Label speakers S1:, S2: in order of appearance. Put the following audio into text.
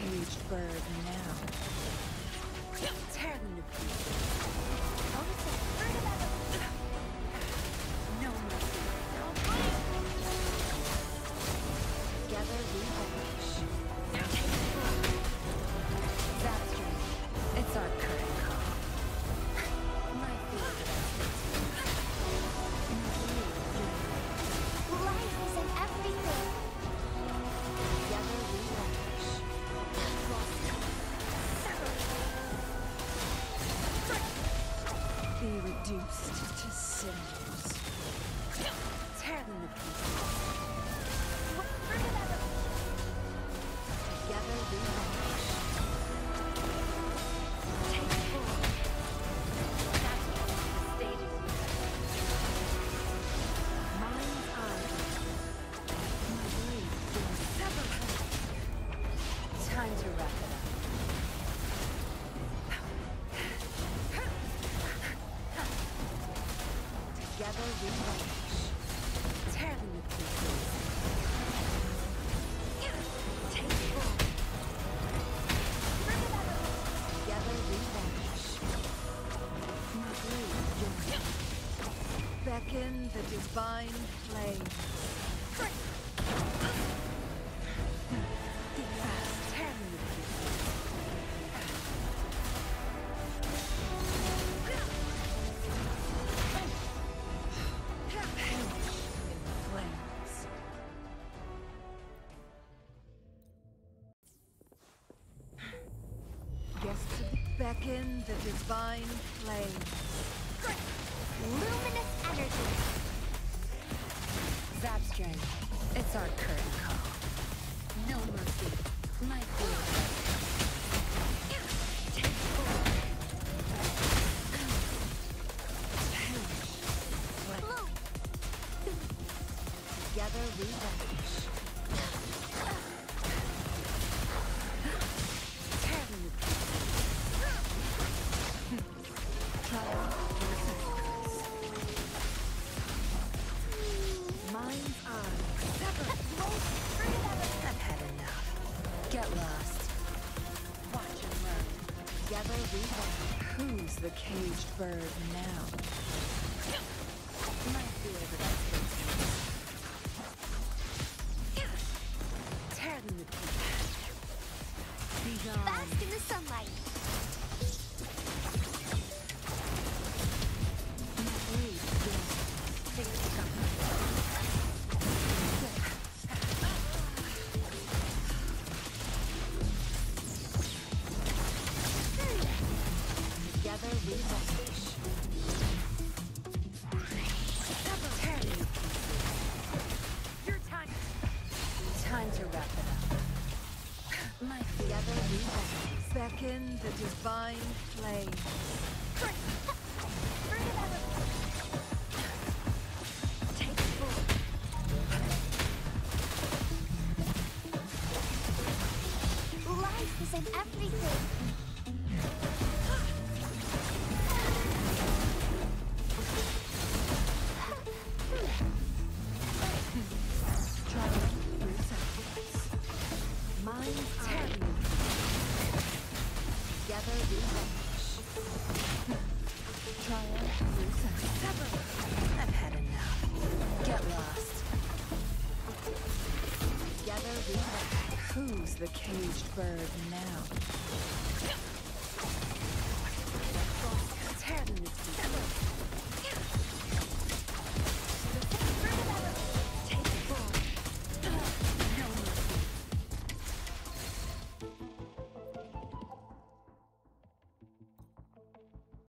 S1: caged bird now? Tear them to pieces. No mercy. Together we vanish. Now take the floor. Zapstream. It's our current call. My favorite.
S2: Life is in everything.
S1: Together we vanish. Be reduced to cinders. Tear them to pieces. Together we vanish. Take full. That's what the stage is Mind's eye. My blade will sever her. Time to wrap it up. Together we vanish. Tear them to pieces. Take full. Together we vanish. My blade joins. Beckon the divine flame. Tear them to pieces. Flames. Guests beckon the divine flame.
S2: Luminous energy.
S1: Zapstring, it's our current call. No mercy. My favorite. Take full.
S2: Bloom.
S1: Together we vanish. Tear them to pieces. Triumph for sacrifice. Mind's eye. Sever. I've had enough. Get lost. Watch and learn. Together we vanish. Who's the caged bird now? My favorite experience. Tear them to pieces. Be gone.
S2: Bask in the sunlight.
S1: My blade joins. Take cover. Together we vanish. Tear them to pieces. Your time. Time to wrap it up. My together we vanish. Beckon the divine flame. Take full.
S2: Life is in everything.
S1: Triumph through sacrifice. Mind's eye. Together we vanish. Triumph through sacrifice. I've had enough. Get lost. Together we vanish. Who's the caged bird now?